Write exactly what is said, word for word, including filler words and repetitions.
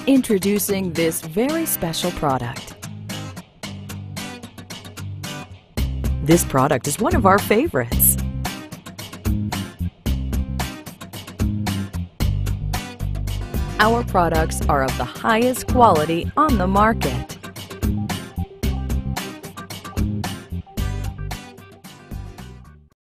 Introducing this very special product. This product is one of our favorites. Our products are of the highest quality on the market.